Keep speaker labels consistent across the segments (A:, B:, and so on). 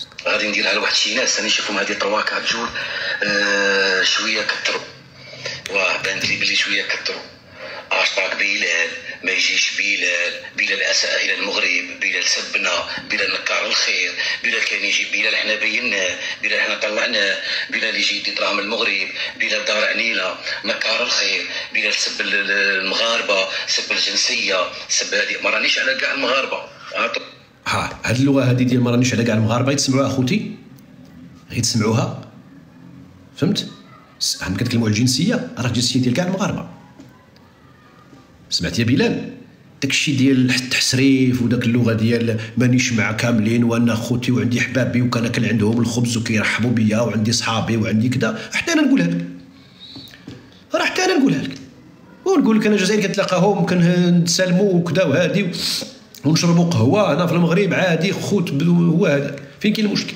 A: غادي نديرها لواحد شي ناس انا نشوفهم هذه طواكع جول شويه كثروا، واه بانت لي بلي شويه كثروا. اشطاق بلال ما يجيش، بلال اساء الى المغرب، بلال سبنا، بلال نكر الخير، بلال كان يجي، بلال احنا بيناه، بلال احنا طلعناه، بلال يجي يدي دراهم المغرب، بلال دار عنيله، نكر الخير، بلال سب المغاربه، سب الجنسيه، سب هذه. ما رانيش على كاع المغاربه.
B: هاد اللغه هذه ديال ما رانيش على كاع المغاربه يتسمعوها اخوتي، غير تسمعوها، فهمت؟ حنا كنتكلموا على الجنسيه، راه الجنسيه ديال كاع المغاربه. سمعت يا بلال داكشي ديال التحسريف وداك اللغه ديال مانيش مع كاملين، وانا خوتي وعندي حبابي وكناكل عندهم الخبز وكيرحبوا بيا وعندي صحابي وعندي كذا، حتى انا نقولها لك، راه حتى انا نقولها لك، ونقول لك انا جزائري كنتلاقاهم كنسلموا وكذا وهادي ونشربوا قهوه هنا في المغرب عادي، خوت هو هذاك. فين كاين المشكل؟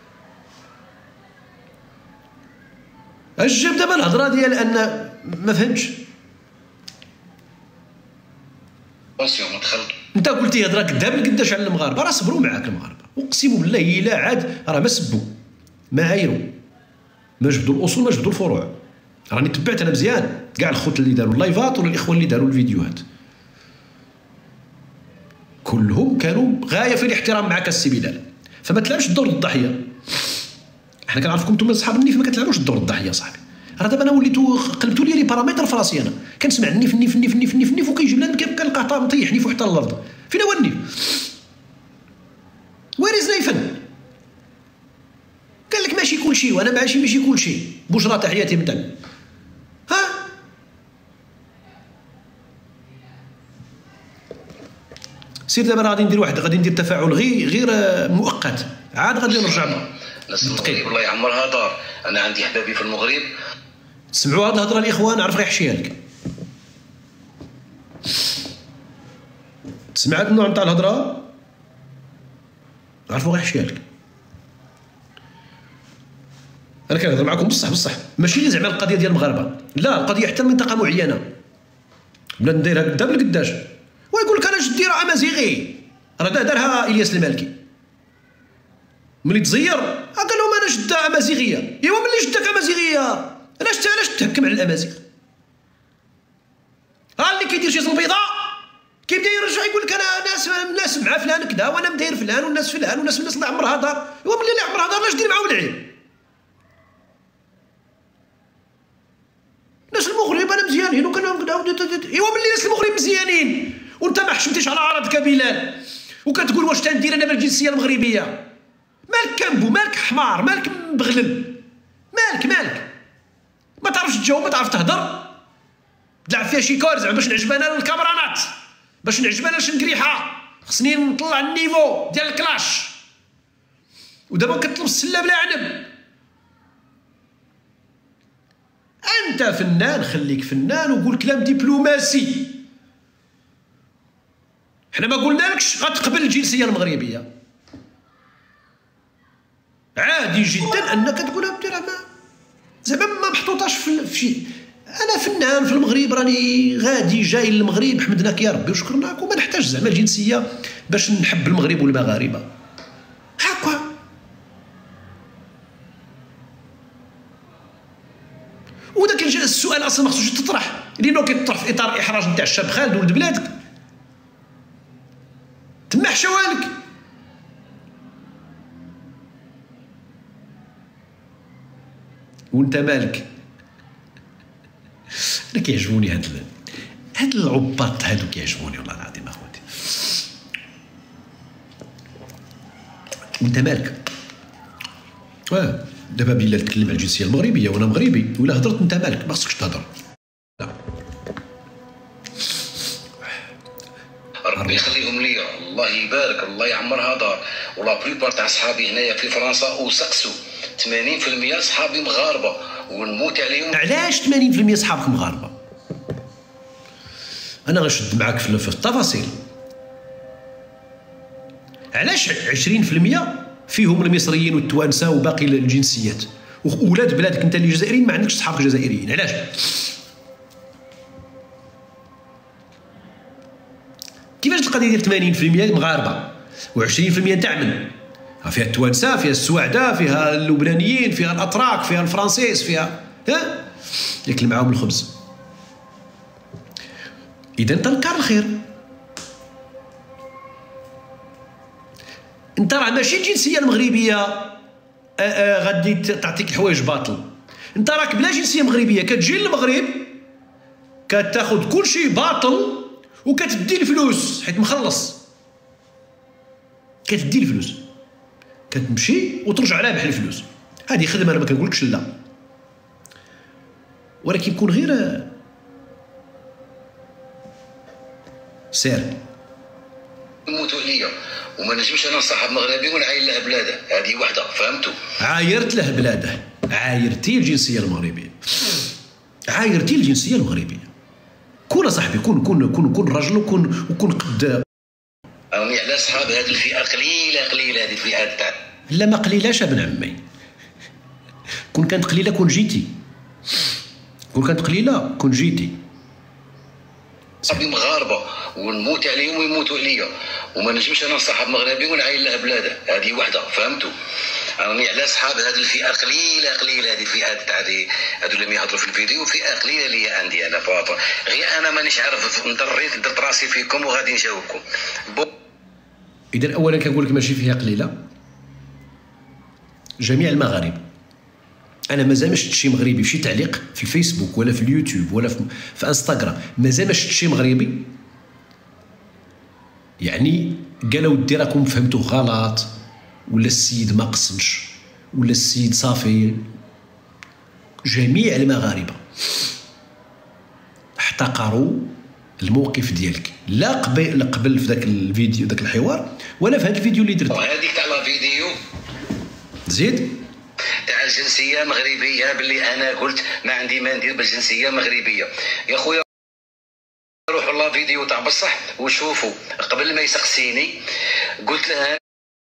B: اش جاب دابا الهضره ديال ان ما فهمتش؟
A: ما دخلت
B: انت قلتي هضره كذاب القداش على المغاربه، راه صبروا معاك المغاربه، اقسم بالله الا عاد راه ما سبوا ما عايروا، ما جبدوا الاصول ما جبدوا الفروع. راني تبعت انا مزيان كاع الخوت اللي داروا اللايفات ولا الاخوان اللي داروا الفيديوهات، كلهم كانوا غايه في الاحترام معك السي بلال، فما تلعبش دور الضحيه. احنا كنعرفكم نتوما اصحاب النيف ما كتلعبوش دور الضحيه صاحبي. راه دابا انا وليتو قلبتوا لي بارامتر في راسي، انا كنسمع النيف النيف النيف النيف النيف النيف وكيجيب لنا كنلقاه مطيحني فوق حتى الارض. فين هو النيف؟ وين زيفن؟ قال لك ماشي كلشي، وانا ماشي كلشي. بشرى تحياتي من تم. ها سير دابا غادي ندير غادي ندير تفاعل غير مؤقت، عاد غادي نرجع
A: ناس المغرب الله يعمرها دار. انا عندي حبابي في المغرب.
B: سمعوا هاد الهضره الاخوان، عرف غيحشيها لك. سمعت النوع نتاع الهضره عرفوا غيحشيها لك. انا كنهضر معكم بصح ماشي زعما القضيه ديال المغاربه، لا القضيه حتى منطقه معينه بلا نديرها قدام القداش. ويقول لك انا جدي راه امازيغي، راه دارها الياس المالكي ملي تزير قال لهم انا جده امازيغيه. ايوا ملي جدك امازيغيه علاش تهكم على الامازيغ؟ ها اللي كيدير شي زنبيضه كيبدا يرجع يقول لك انا ناس مع فلان كذا وانا مداير فلان والناس فلان والناس اللي عمرها دار. ايوا ملي اللي عمرها دار علاش دير معاهم العيب؟ ناس المغرب انا مزيانين ايوا ملي ناس المغرب مزيانين وانت ما حشمتيش على عرضك بلال وكتقول واش تندير انا بالجنسيه المغربيه؟ مالك كامبو، مالك حمار، مالك مبغلل، مالك ما تعرفش تجاوب، ما تعرف تهضر، تلعب فيها شي كور زعما باش نعجبنا الكامرانات، باش نعجبنا شنقريحه، خصني نطلع النيفو ديال الكلاش، ودابا كتطلب السله بلا عنب. انت فنان، خليك فنان وقول كلام دبلوماسي. حنا ما قلنالكش غتقبل الجنسيه المغربيه، عادي جدا انك تقولها بديرها زعما ما محطوطاش في شي. انا فنان في المغرب، راني غادي جاي للمغرب، حمدناك يا ربي وشكرناك، وما نحتاج زعما الجنسيه باش نحب المغرب والمغاربه. هكا وداك السؤال اصلا ما خصوش تطرح، لانه كيطرح في اطار احراج نتاع الشاب خالد ولد بلادك، تما حشوالك. وانت مالك؟ انا كيعجبوني هاد العباط هادو، كيعجبوني والله العظيم اخوتي. وانت مالك؟ دابا بلال تكلم على الجنسيه المغربيه وانا مغربي، ولا هضرت انت مالك؟ ما خصكش تهضر. لا
A: ربي يخليهم ليا، الله يبارك، الله يعمرها دار. ولا بريبار تاع صحابي هنايا في فرنسا وسقسوا 80% صحابي مغاربه ونموت عليهم.
B: علاش 80% صحابك مغاربه؟ انا غنشد معاك في التفاصيل. علاش 20% فيهم المصريين والتوانسه وباقي الجنسيات، وولاد بلادك انت اللي جزائريين ما عندكش صحابك جزائريين؟ علاش؟ كيفاش القضيه ديال 80% مغاربه و20% تاع من؟ فيها التوانسه، فيها السواعده، فيها اللبنانيين، فيها الاتراك، فيها الفرنسيس، فيها ياكل معاهم الخبز. اذا تنكر الخير. انت راه ماشي الجنسيه المغربيه غادي تعطيك الحوايج باطل. انت راك بلا جنسيه مغربيه كتجي للمغرب كتاخذ كل شيء باطل وكتدي الفلوس حيت مخلص. كتدي الفلوس كتمشي وترجع عليها بحال الفلوس. هذه خدمه انا ما كنقولكش لا، ولكن كون غير سير.
A: يموتوا عليا وما نجمش انا نصاحب مغربي ونعاين له بلاده، هذه وحده فهمتوا.
B: عايرت له بلاده، عايرتي الجنسيه المغربيه، عايرتي الجنسيه المغربيه. كون صاحبي كون رجل وكون قد.
A: راني على صحاب هذه الفئه قليله هذه الفئه تاع.
B: لا ما قليلاش ابن عمي. كون كانت قليله كون جيتي، كون كانت قليله كون جيتي.
A: صاحبي مغاربه ونموت عليهم ويموتوا عليا وما نجمش انا نصاحب مغربي ونعاين له بلاده، هذه وحده فهمتوا. راني على صحاب هذه الفئه قليله هذه الفئه تاع هذو اللي يهضروا في الفيديو، فئه قليله اللي عندي انا فاطمه. غير انا مانيش عارف نضريت درت راسي فيكم وغادي نجاوبكم.
B: اذا اولا كنقول لك ماشي فيها قليله، جميع المغاربه. انا مازال ما شفت شي مغربي في شي تعليق في الفيسبوك ولا في اليوتيوب ولا في انستغرام، مازال ما شفت شي مغربي يعني قال ودي راكم فهمتوا غلط، ولا السيد ما قصدش، ولا السيد صافي. جميع المغاربه احتقروا الموقف ديالك، لا قبل في ذاك الفيديو ذاك الحوار ولا في هذا الفيديو اللي درت.
A: هذيك تاع لا فيديو
B: زيد
A: تاع الجنسيه مغربيه، باللي انا قلت ما عندي ما ندير بالجنسيه مغربيه. يا خويا روحوا لا فيديو تاع بصح وشوفوا. قبل ما يسقسيني قلت له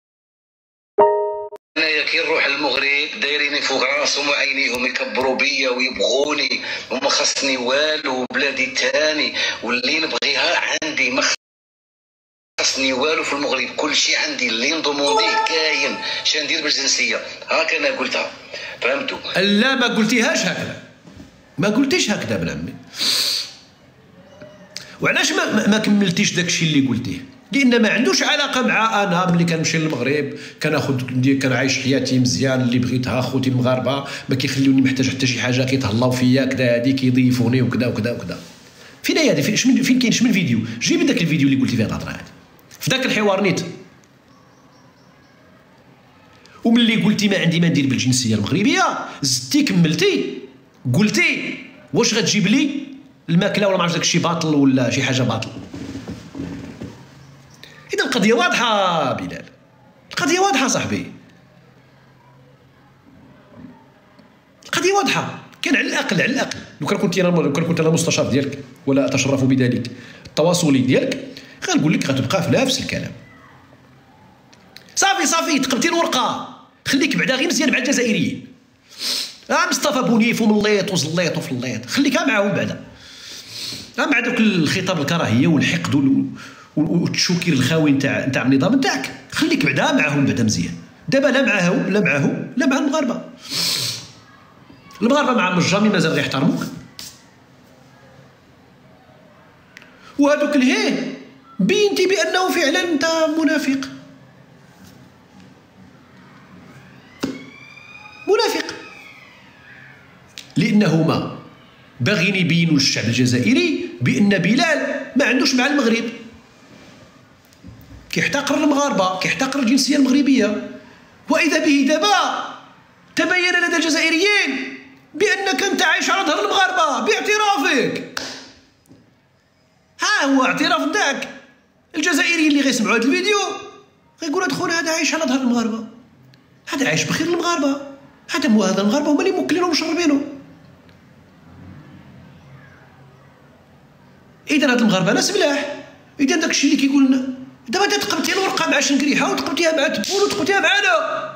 A: انايا كي نروح للمغرب دايريني فوق راسهم وعينيهم يكبروا بيا ويبغوني وما خصني والو، بلادي تاني واللي نبغيها عندي، ما خصني والو في المغرب، كل شيء عندي اللي نضمونديه كاين. شنو ندير بالجنسيه؟ هاك انا قلتها فهمتوا.
B: لا ما قلتيهاش هكذا، ما قلتيش هكذا ابن عمي. وعلاش ما كملتيش داك الشيء اللي قلتيه؟ لان ما عندوش علاقه مع انا ملي كنمشي للمغرب كنعيش حياتي مزيان اللي بغيتها. خوتي المغاربه ما كيخليوني محتاج حتى شي حاجه، كيتهلاو فيا كذا، هادي كيضيفوني وكذا وكذا وكذا. فين هي هذه؟ فين كاين؟ شمن الفيديو؟ جيب داك الفيديو اللي قلتي فيه الهضره هذه في ذاك الحوار نيت. وملي قلتي ما عندي ما ندير بالجنسيه المغربيه زدتي كملتي قلتي واش غتجيب لي الماكله ولا ما عرفتش داكشي باطل ولا شي حاجه باطل. اذا القضيه واضحه بلال، القضيه واضحه صاحبي، القضيه واضحه. كان على الاقل لو كان كنت انا مستشار ديالك ولا اتشرف بذلك التواصلي ديالك غنقول لك غتبقى في نفس الكلام. صافي تقبتي الورقه، خليك بعدا غير مزيان مع الجزائريين. مصطفى بونيف ومليط وزليط وفليط خليكها معاهم بعدا، مع دوك الخطاب الكراهيه والحقد والتشوكير الخاوي نتاع النظام نتاعك، خليك بعدا معاهم بعدا مزيان. دابا لا معاهم لا مع المغاربه. المغاربه مع الجامي مازال غيحترموك، وهذوك الهيه بينتي بانه فعلا انت منافق. لانهما باغيين يبينوا للشعب الجزائري بان بلال ما عندوش مع المغرب، كيحتقر المغاربه، كيحتقر الجنسيه المغربيه. واذا به دابا تبين لدى الجزائريين بانك انت عايش على ظهر المغاربه باعترافك. ها هو اعتراف داك الجزائريين اللي غيسمعوا هذا الفيديو غيقولوا هذا خونا هذا عايش على ظهر المغاربه، هذا عايش بخير المغاربه، هذا المغاربه هما اللي موكلينه ومشربينه. اذا هاد المغاربه ناس ملاح. اذا داكشي اللي كيقول لنا دابا انت تقبتي الورقه مع شنكريحه وتقبتيها مع تبون وتقبتيها معنا.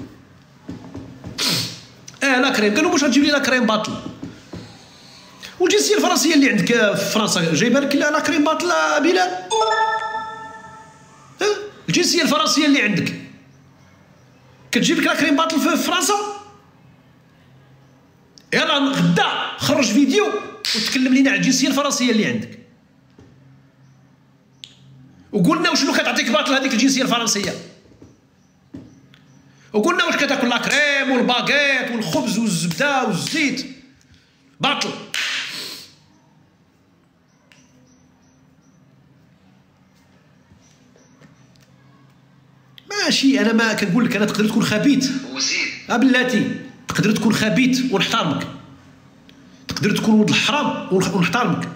B: لا كريم قالوا واش غتجيب لي لا كريم باطل. والجنسيه الفرنسيه اللي عندك في فرنسا جايبه لك لا كريم باطل بلال؟ الجنسيه الفرنسيه اللي عندك كتجيب لك لاكريم باطل في فرنسا؟ يلا غدا خرج فيديو وتكلم لينا على الجنسيه الفرنسيه اللي عندك، وقلنا وشنو كتعطيك باطل هذيك الجنسيه الفرنسيه، وقلنا واش كتاكل لاكريم والباكيت والخبز والزبده والزيت باطل. ماشي انا ما كنقول لك، انا تقدر تكون خبيث
A: وزيد
B: بلاتي، تقدر تكون خبيث ونحترمك، تقدر تكون ولد الحرام ونحترمك،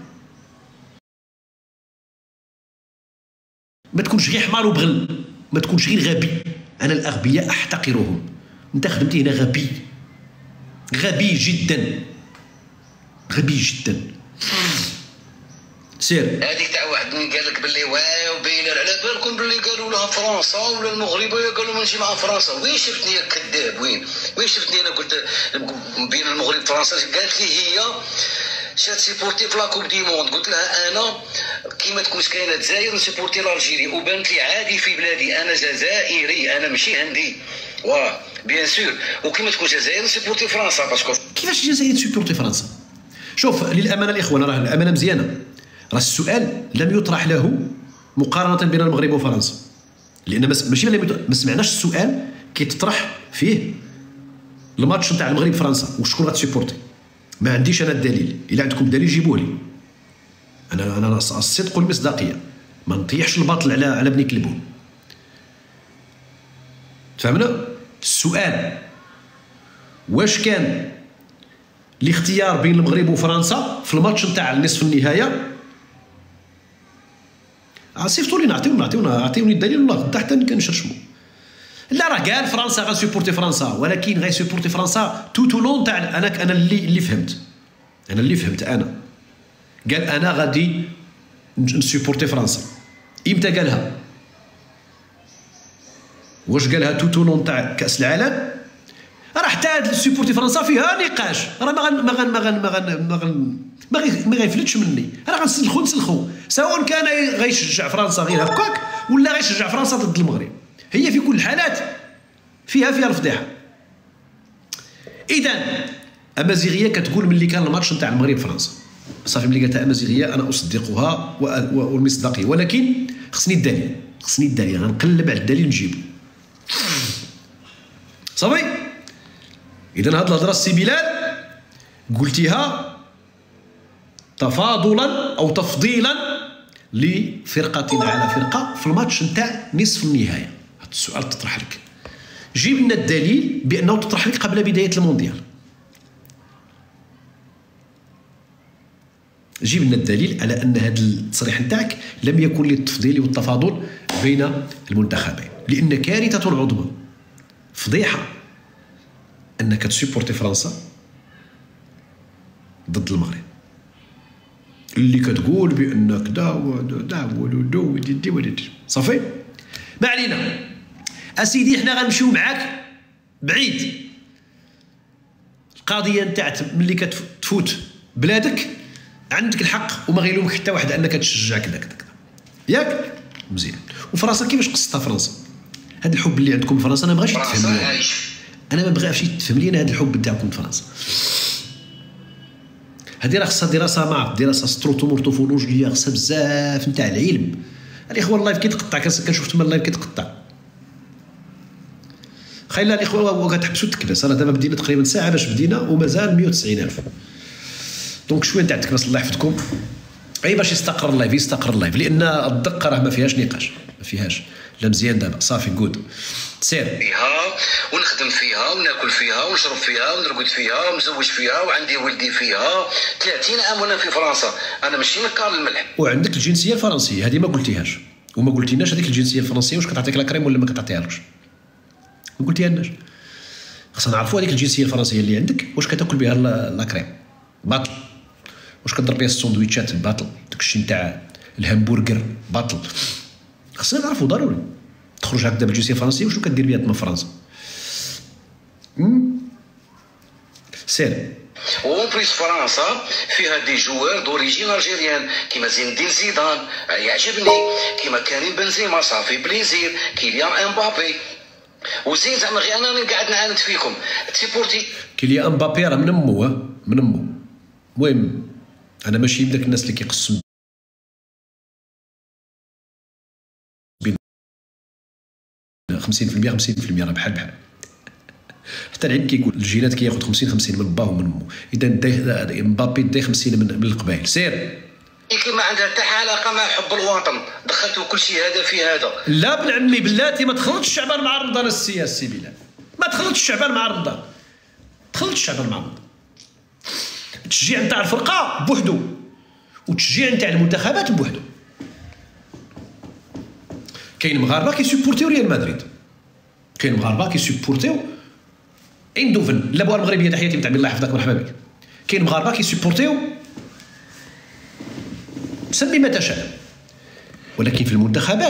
B: ما تكونش غير حمار وبغل، ما تكونش غير غبي. انا الاغبياء احتقرهم، انت خدمتي هنا غبي، غبي جدا، غبي جدا. سير
A: هذيك تاع واحد من قال لك باللي واو باينه، على بالكم باللي قالوا لها فرنسا ولا المغربيه قالوا ما نجي مع فرنسا. وين شفتني يا كذاب؟ وين شفتني انا قلت بين المغرب وفرنسا؟ قالت لي هي شات سيبورتي في لاكوب دي موند. قلت لها انا كيما تكونش كاينه الجزائر نسيبورتي لالجيري، وبانت لي عادي في بلادي، انا جزائري، انا ماشي هندي. واه بيان سور، وكيما تكون جزائر نسيبورتي فرنسا باسكو.
B: كيفاش الجزائر تسيبورتي فرنسا؟ شوف للامانه الاخوان، راه الامانه مزيانه، راه السؤال لم يطرح له مقارنه بين المغرب وفرنسا، لان ماشي ما سمعناش السؤال كيتطرح فيه الماتش نتاع المغرب فرنسا وشكون غتسيبورتي. ما عنديش انا الدليل، الا عندكم دليل جيبوه لي. انا الصدق والمصداقيه، ما نطيحش الباطل على بني كلبون. فهمنا؟ السؤال واش كان الاختيار بين المغرب وفرنسا في الماتش نتاع نصف النهايه؟ صيفطوا لي عطيوني الدليل والله غدا حتى كنشرشمو. لا راه قال فرنسا غنسيبورتي فرنسا، ولكن غيسيبورتي فرنسا تو لون تاع انا اللي فهمت، انا قال انا غادي نسيبورتي فرنسا. امتى قالها؟ واش قالها تو لون تاع كاس العالم؟ راه حتى هاد سيبورتي فرنسا فيها نقاش، راه ما غيفلتش مني، راه غنسلخو سواء كان غيشجع فرنسا غير هكاك ولا غيشجع فرنسا ضد المغرب. هي في كل الحالات فيها الفضيحه. اذا امازيغيه كتقول ملي كان الماتش نتاع المغرب فرنسا، صافي ملي قالتها امازيغيه انا اصدقها والمصداقيه، ولكن خصني الدليل، غنقلب على الدليل نجيبو. صافي. اذا هاد الهضره السي بلال قلتيها تفاضلا او تفضيلا لفرقه على فرقه في الماتش نتاع نصف النهايه. هذا السؤال تطرح لك، جيب لنا الدليل بانه تطرح لك قبل بدايه المونديال. جيب لنا الدليل على ان هذا التصريح نتاعك لم يكن للتفضيل والتفاضل بين المنتخبين، لان كارثه عظمى، فضيحه انك تسيبورتي فرنسا ضد المغرب، اللي كتقول بانك صافي. ما علينا اسيدي، حنا غنمشيو معاك بعيد. القضيه نتاع ملي كتفوت بلادك عندك الحق وما غيلومك حتى واحد انك تشجع كذا ياك مزيان. وفرنسا كيفاش قصتها فرنسا؟ هذا الحب اللي عندكم فرنسا انا ما بغاش تفهم لي، انا ما بغاش تفهم لي هذا الحب نتاعكم فرنسا. هذه راه خصها دراسه دراسه ستروتومورتوفولوجيه، خصها بزاف نتاع العلم. الاخوه اللايف كيتقطع، كنشوف تما اللايف كيتقطع. خايله الاخوه كتحبسوا التكباس، راه دابا بدينا تقريبا ساعه باش بدينا ومازال 190,000. دونك شويه نتاع التكباس الله يحفظكم، اي باش يستقر اللايف، لان الدقه راه ما فيهاش نقاش، ما فيهاش. لا مزيان دابا صافي جود سير
A: فيها ونخدم فيها وناكل فيها ونشرب فيها ونرقد فيها ونزوج فيها وعندي ولدي فيها 30 عام وانا في فرنسا. انا ماشي نكار الملح.
B: وعندك الجنسيه الفرنسيه، هذه ما قلتيهاش، وما قلتيناش هذيك الجنسيه الفرنسيه واش كتعطيك لا كريم ولا ما كتعطيهالكش، ما قلتيهالناش. خصنا نعرفوا هذيك الجنسيه الفرنسيه اللي عندك واش كتاكل بها لا كريم باطل، واش كضرب بها السندويتشات باطل، داكشي نتاع الهامبورغر باطل. خصنا نعرفوا ضروري. تخرج هكذا بالجنسيه الفرنسيه وشنو كدير بها تما فرنسا؟ سير.
A: وون بليس فرنسا فيها دي جوار دوريجين الجيريان كيما زين الدين زيدان يعجبني، كيما كريم بنزيما صافي بليزير، كيليان امبابي. وزيد زعما غير انا قاعد نعاند فيكم تسيبورتي
B: كيليان امبابي راه من امو من امو. المهم انا ماشي من داك الناس اللي كيقسم بين 50% 50%، راه بحال حتى العلم كيقول الجينات كياخذ 50 من باه ومن امو. اذا امبابي داي 50 من القبائل. سير
A: كيما عندها حتى علاقه مع حب الوطن، دخلتوا كل شيء هذا في هذا.
B: لا ابن عمي بلاتي ما تخلطش الشعبان مع رمضان السياسي بلال، ما تخلطش الشعبان مع رمضان، تخلط الشعبان مع رمضان. التشجيع نتاع الفرقه بوحدو والتشجيع نتاع المنتخبات بوحدو. كاين مغاربه كيسوبورتيو ريال مدريد، كاين مغاربه كيسوبورتيو ايندوفن اللعبه المغربيه. تحياتي نتاع بالله يحفظك مرحبا بك. كاين مغاربه كيسوبورتيو سمي ما تشاء، ولكن في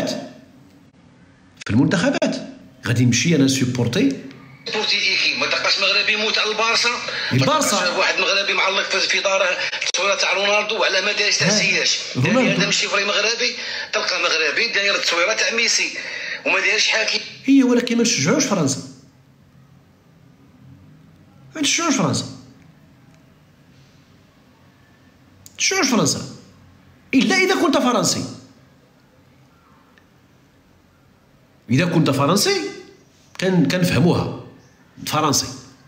B: المنتخبات غادي نمشي انا نسوبورتي
A: ايكي. ما تلقاش مغربي يموت على البارسا، واحد مغربي معلق في داره التصويره تاع رونالدو وعلى ما دايرش تاع زياش. هذا ماشي فري مغربي. تلقى مغربي داير التصويره تاع ميسي وما دايرش حاكي.
B: هي ولكن ما نشجعوش فرنسا، ما نشجعوش فرنسا الا اذا كنت فرنسي. اذا كنت فرنسي كنفهموها فرنسي،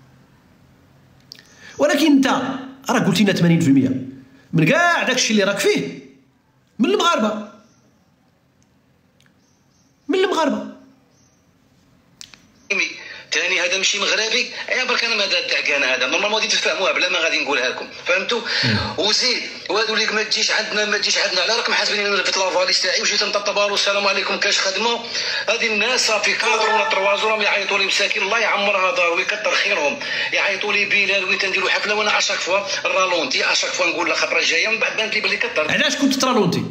B: ولكن انت راه قلت لنا 80% من كاع داكشي اللي راك فيه من المغاربه.
A: ثاني هذا ماشي مغربي. برك انا ما تاع كان هذا نورمالمون غادي تفهموها بلا ما غادي نقولها لكم، فهمتوا؟ وزيد وهادو اللي ما تجيش عندنا على راكم حاسبين انا في لافاليس تاعي وجيت نطبطب السلام عليكم كاش خدمه. هذه الناس صافي 4 ولا 3 راهم يعيطوا لي مساكين، الله يعمرها دار ويكثر خيرهم. يعيطوا لي بلال وين تنديروا حفله وانا اشاك فوا الرالونتي، اشاك فوا نقول لا خطره الجايه من بعد بانت لي بلي كثر.
B: علاش كنت ترالونتي؟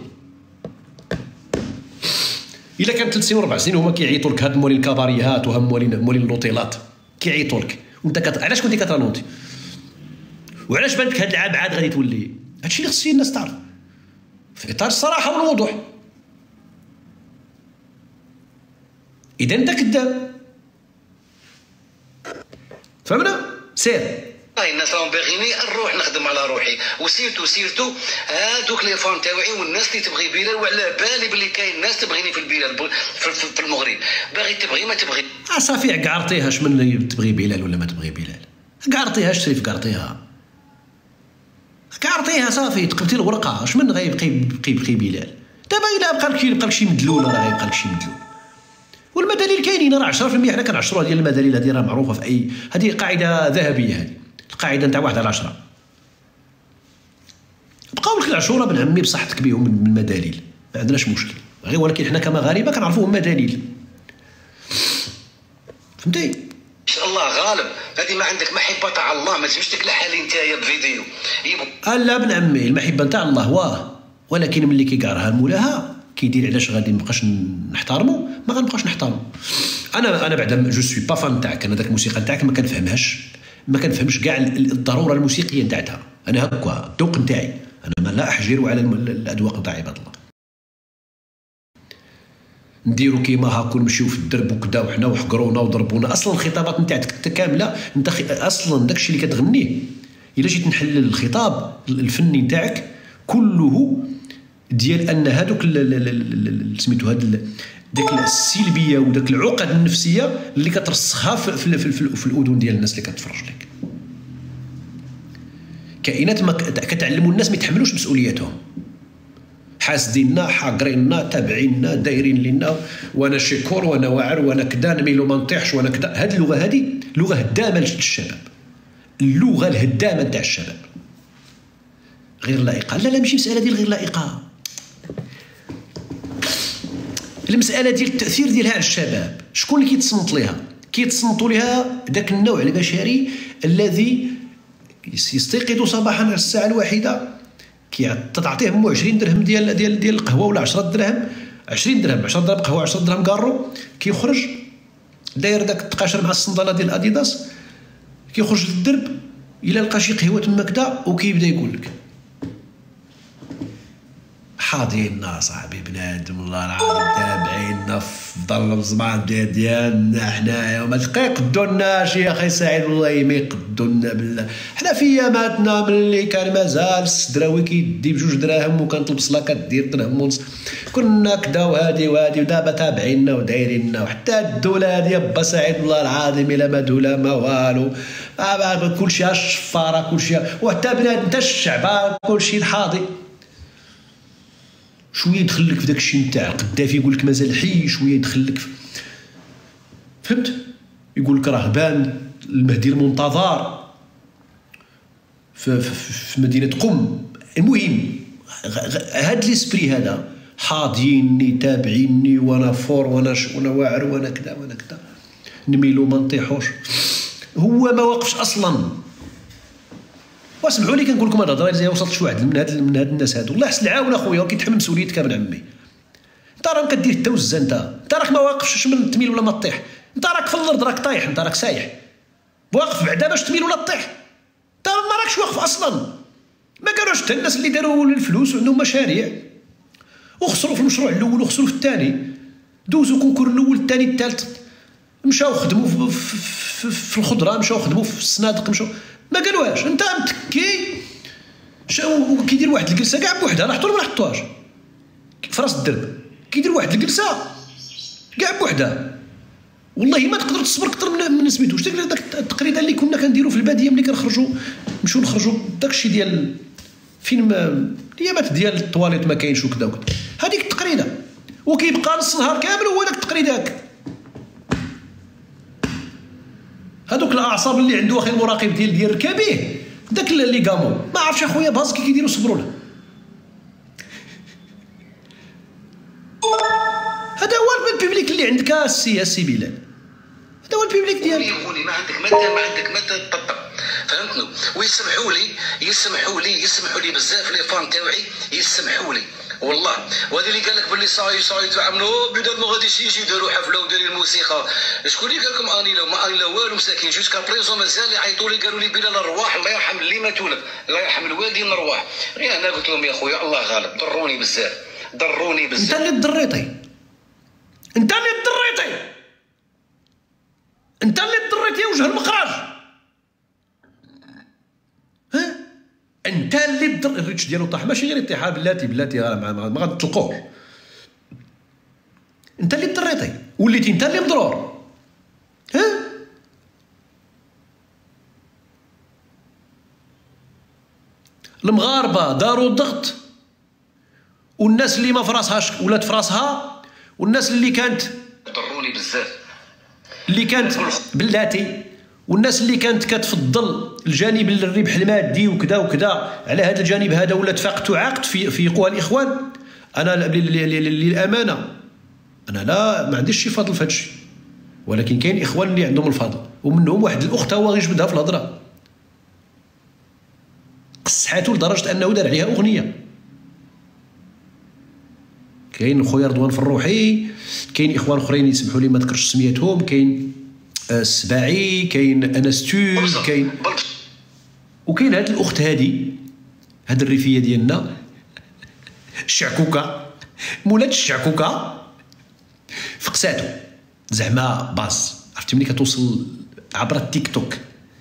B: الا كان 3 سنين و 4 سنين هما كيعيطوا لك هاد مولين الكباريهات وهم مولين اللوطيلات كيعيطوا لك وانت علاش كنتي كترالونتي؟ وعلاش بانت لك هاد العام عاد غادي تولي؟ هادشي اللي خص الناس تعرف في اطار الصراحه والوضوح. اذا انت كذاب فهمنا؟ سير.
A: الناس راهم باغيني نروح نخدم على روحي وسيرتو هادوك لي فان تاوعي والناس اللي تبغي بلال، وعلى بالي بلي كاين ناس تبغيني في البلاد في المغرب. باغي تبغي ما تبغي
B: صافي قعرتيها. شمن تبغي بلال ولا ما تبغي بلال؟ قعرتيها شريف، قعرتيها صافي. تقبتي الورقه. شمن غيبقي بلال؟ دابا الا بقى لك شي مدلول راه غيبقى لك شي مدلول. والمداليل كاينين راه 10% حنا كنعشروها ديال المداليل. هذه راه معروفه في اي، هذه قاعده ذهبيه، هذه القاعده نتاع 1/10. بقاو لك العشوره بن عمي بصحتك بهم من المداليل، ما عندناش مشكل، غير ولكن حنا كمغاربه كنعرفوهم مداليل. فهمتي؟
A: ان شاء الله غالب. هذه ما عندك محبه تاع الله، ما تجيش لك لحالي نتايا بفيديو.
B: لا بن عمي المحبه نتاع الله ولكن ملي كيقعرها مولاها كيدير علاش غادي مابقاش نحترمو، ما غنبقاش نحترمو. انا بعدا جو سوي با فان تاعك. انا داك الموسيقى نتاعك ما كنفهمش كاع الضروره الموسيقيه نتاعها. انا هكا الذوق نتاعي، انا ما لا احجر على الاذواق نتاع عباد الله. نديرو كيما هاكو نمشيو في الدرب وكذا وحنا وحقرونا وضربونا. اصلا الخطابات نتاعك كامله انت اصلا داكشي اللي كتغنيه الا جيت نحلل الخطاب الفني نتاعك كله ديال ان هذوك سميتو هاد داك السلبيه وداك العقد النفسيه اللي كترسخها في الاذن ديال الناس اللي كتفرج لك. كائنات ما كتعلموا الناس ما يتحملوش مسؤولياتهم، حاسديننا حاقريننا تابعيننا دايرين لنا وانا شكور وانا واعر وانا كدا نميلو ما نطيحش وانا كدا. هذه اللغه هذه لغه هدامه للشباب، اللغه الهدامه نتاع الشباب غير لائقه. لا ماشي مساله ديال غير لائقه، المساله ديال التاثير ديالها على الشباب. شكون اللي كيتصنت ليها؟ كيتصنتوا لها ذاك النوع البشري الذي يستيقظ صباحا على الساعه الواحده تعطيه امو 20 درهم ديال القهوه ولا 10 دراهم 20 درهم 10 درهم قهوه 10 درهم كارو. كيخرج داير داك التقاشر مع الصنداله ديال اديداس، كيخرج للدرب الا لقى شي قهوه تما كدا وكيبدا يقول لك حاضينا صاحبي بنادم والله العظيم تابعينا في ظل الزمان ديالنا حنايا وما تلقى يقدولناش يا اخي سعيد والله ما يقدولنا بالله. حنا في اياماتنا ملي كان مازال السدراوي كيدي بجوج دراهم وكانت البصله كدير درهم ونص كنا كدا وهادي ودابا تابعينا ودايريننا. وحتى الدوله هادي با سعيد والله العظيم الا ما دوله ما والو كلشي الشفاره كلشي وحتى بنادم حتى الشعب كلشي الحاضي. شويه يدخل لك في داك الشيء نتاع القدافي يقول لك مازال حي شويه يدخل لك فهمت يقول لك راه بان المهدي المنتظر في مدينه قم. المهم هاد ليسبري هذا حاضيني تابعيني وانا فور وانا واعر وانا كذا وانا كذا نميلو ما نطيحوش. هو ما واقفش اصلا. واسمحوا لي كنقول لكم هاد الهضره الا وصلت شي واحد من هاد الناس هادو الله يحسن العاون اخويا وكيتحمل مسؤوليتك ابن عمي. انت راك كدير التوزه انت راك ما واقفش من تميل ولا ما تطيح. انت راك في الارض راك طايح انت راك سايح واقف بعدا باش تميل ولا تطيح. انت ما راكش واقف اصلا. ما قالوش حتى الناس اللي داروا الفلوس وعندهم مشاريع وخسروا في المشروع الاول وخسروا في الثاني دوزوا كونكور الاول الثاني الثالث مشاو خدموا في الخضره مشاو خدموا في الصنادق مشاو ما قالوهاش. انت متكي كيدير واحد الجلسه كاع بوحدها لا حطوا ولا ما حطوهاش في راس الدرب كيدير واحد الجلسه كاع بوحدها والله ما تقدر تصبر اكثر من سميتو. واش داك التقريده اللي كنا كنديروا في الباديه ملي كنخرجوا نخرجوا داكشي ديال فين الايامات ديال الطواليت ما كاينش وكذا وكذا هذيك التقريده وكيبقى نص نهار كامل هو داك التقريده هكا. هذوك الاعصاب اللي عنده اخي المراقب ديال ركابيه داك اللي قاموا ما عرفش اخويا باز كيديروا صبروا له. هذا هو البيبليك اللي عندك السياسي بلال. هذا هو البيبليك ديالك.
A: يقولي ما عندك ماده تطبق فهمتني. ويسمحوا لي بزاف لي فان تاوعي يسمحوا لي والله. وهذا اللي قال لك باللي صاي تعملوا بدل ما غاديش يجي يديروا حفله وداروا الموسيقى. شكون اللي قال لكم اني لا ما اني لا والو مساكين جوج كابريزو مازال يعيطوا لي قالوا لي بلال الرواح الله يرحم اللي ماتوا لك الله يرحم الوالدين الرواح. غير انا قلت لهم يا خويا الله غالب ضروني بزاف.
B: انت اللي تضريتي انت اللي تضريتي وجه المخرج. ها انت اللي الريتش ديالو طاح ماشي غير يطيح بلاتي ما غتطلقوش. انت اللي تضريتي وليتي انت اللي مضرور. ها المغاربه داروا الضغط والناس اللي ما فراسهاش ولات فراسها والناس اللي كانت
A: ضروني بزاف
B: اللي كانت بلاتي والناس اللي كانت كتفضل الجانب الربح المادي وكذا وكذا على هذا الجانب هذا ولا اتفاقت وعقد في قوى الاخوان. انا للامانه انا لا ما عنديش شي فضل في هذا الشيء ولكن كاين اخوان اللي عندهم الفضل ومنهم واحد الاخت هو غير جبدها في الهضره قصحاتو لدرجه انه دار عليها اغنيه. كاين خويا رضوان فروحي كاين اخوان اخرين يسمحوا لي ما ذكرش سميتهم كاين السباعي كاين انستول كاين وكاين هاد الاخت هادي هاد الريفيه ديالنا الشعكوكه مولات الشعكوكه فقساتو زعما باز عرفتي ملي كتوصل عبر التيك توك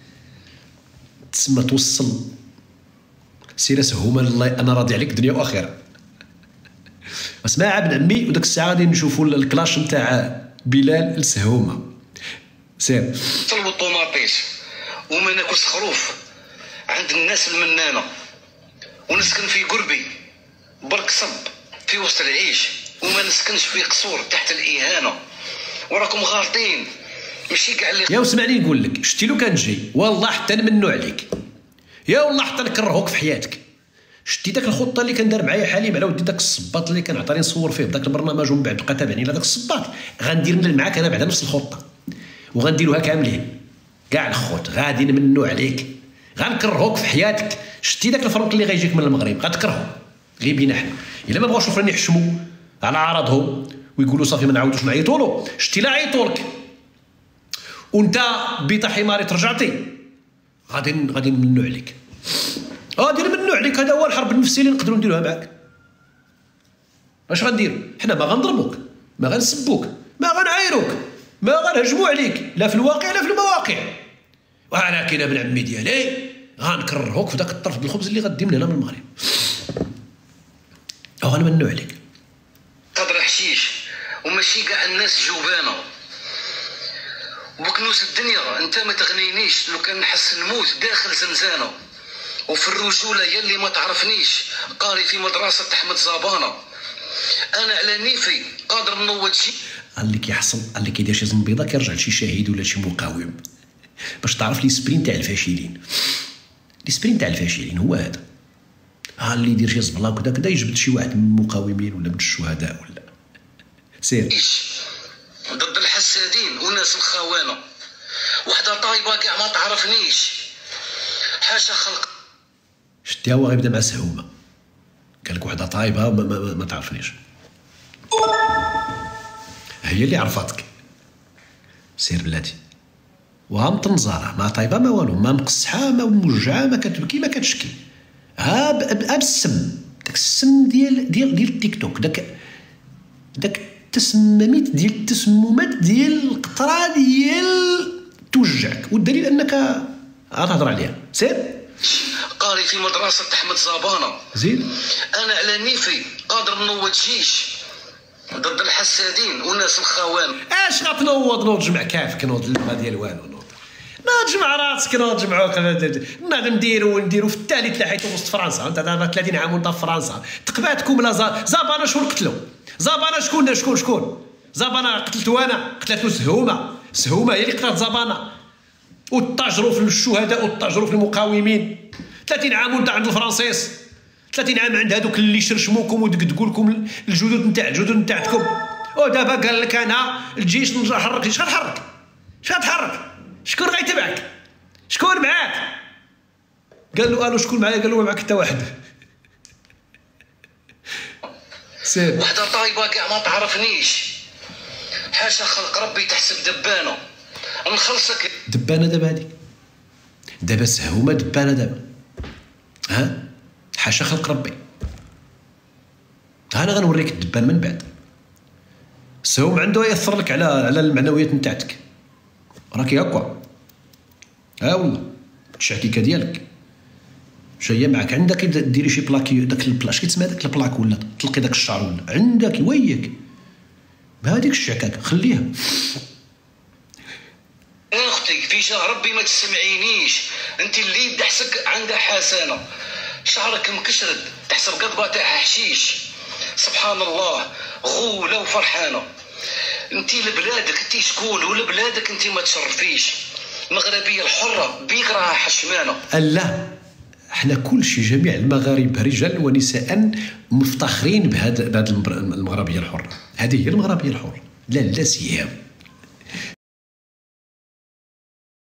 B: تسمى توصل سير سهوما الله انا راضي عليك دنيا واخره. اسمع ابن عمي وداك الساعه غادي نشوفوا الكلاش نتاع بلال السهومه سير.
A: طلبوا الطوماطيش وما ناكلش خروف عند الناس المنانه ونسكن في قربي برك صب في وسط العيش وما نسكنش في قصور تحت الاهانه وراكم غالطين ماشي كاع اللي
B: يا وسمعني نقول لك شتي لو كان جاي والله حتى نمنو عليك يا والله حتى نكرهوك في حياتك. شتي داك الخطه اللي كندار معايا حليم على ودي داك الصباط اللي كان عطاني نصور فيه داك البرنامج ومن بعد بقى تابعني على داك الصباط غندير معاك انا بعدا نفس الخطه وغنديروها كاملين كاع الخوت غادي نمنو عليك غنكرهوك في حياتك. شتي داك الفرنك اللي غيجيك من المغرب غتكرهو غير بينا حنا الا ما بغاوش الاخرين يحشموا على عرضهم ويقولوا صافي ما نعاودوش نعيطوا له. شتي لا عيطوا لك وانت بيتا حماري ترجعتي غادي نمنو عليك غادي نمنو عليك. هذا هو الحرب النفسيه اللي نقدروا نديروها معاك. اش غنديروا؟ حنا ما غنضربوك، ما غنسبوك، ما غنعايروك، ما غنهجموا عليك لا في الواقع لا في المواقع، ولكن ابن عمي ديالي غنكرهوك في داك الطرف بالخبز اللي غدي من هنا من المغرب، او غنمنو عليك.
A: قدر حشيش وماشي كاع الناس جوبانه وبكنوس الدنيا. انت ما تغنينيش لو كان نحس نموت داخل زنزانه، وفي الرجوله يلي ما تعرفنيش قاري في مدرسه احمد زبانه. انا على نيفي قادر نوض شي.
B: اللي كيحصل اللي كيدير شي زنبيضه كيرجع لشي شهيد ولا شي مقاوم باش تعرف لي سبرين تاع الفاشلين. لي سبرين تاع الفاشلين هو هذا. اللي يدير شي زبله وكذا كذا يجبد شي واحد من المقاومين ولا من الشهداء ولا سير
A: ضد الحسادين والناس الخوانه. وحده طايبه كاع ما تعرفنيش، حاشا خلق.
B: شتي هو غيبدا مع سهومه، قال لك وحده طايبه ما تعرفنيش، هي اللي عرفتك. سير بلاتي، وها مطنزاره ما طايبه ما والو، ما مقصحه ما موجعه، ما كتبكي ما كتشكي، ها بالسم، داك السم ديال التيك توك، داك التسممات ديال التسممات ديال القطره ديال توجعك، والدليل انك غتهضر عليها. سير
A: قاري في مدرسه احمد زبانه.
B: زيد
A: انا على نيفي قادر نوض جيش ضد الحسادين والناس الخوان.
B: اش غتنوض جمع كافك، نوض الماء ديال والو، نوض ما تجمع راسك، نوض جمعوك. نديرو في التالي تلاحيتو وسط فرنسا، انت دابا 30 عام وانت في فرنسا، تقباتكم لا زابانا شكون قتلو؟ زابانا شكون؟ زابانا قتلتو انا، قتلتو سهومه هي اللي قتلت زابانا، وتاجروا في الشهداء وتاجروا في المقاومين. 30 عام وانت عند الفرنسيس، 30 عام عند هذوك اللي شرشموكم ودقدقوا لكم الجدود نتاعتكم، ودابا قال لك انا الجيش نرجع نحرك. اش غتحرك؟ شكون غيتبعك؟ شكون معاك؟ قال له شكون معايا؟ قال له ما معاك حتى واحد. سير
A: وحده طايبه كاع ما تعرفنيش، حاشا خلق ربي تحسب دبانه نخلصك.
B: دبانه دابا سهومه دبانه دابا، ها حاشا خلق ربي. انا غنوريك الدبان من بعد. السهوم عنده ياثر لك على المعنويات نتاعتك، راكي هكا. ها والله الشعكيكه ديالك جايه معاك، عندك ديري شي بلاكي، داك البلاش كيتسمى داك البلاك، ولا تلقي داك الشعر، ولا عندك وياك بهذيك الشعكاكه خليها.
A: يا اختي في شهر ربي ما تسمعينيش، انت اللي دحسك عندها حسنه، شعرك مكشرد تحسب قضبه تاع حشيش. سبحان الله غوله وفرحانه. انت لبلادك انت شكون، ولبلادك انت ما تشرفيش. المغربيه الحره بيك راها حشمانه.
B: لا احنا كل شيء، جميع المغاربه رجال ونساء مفتخرين بهذا المغربيه الحره. هذه هي المغربيه الحره، لا سيام.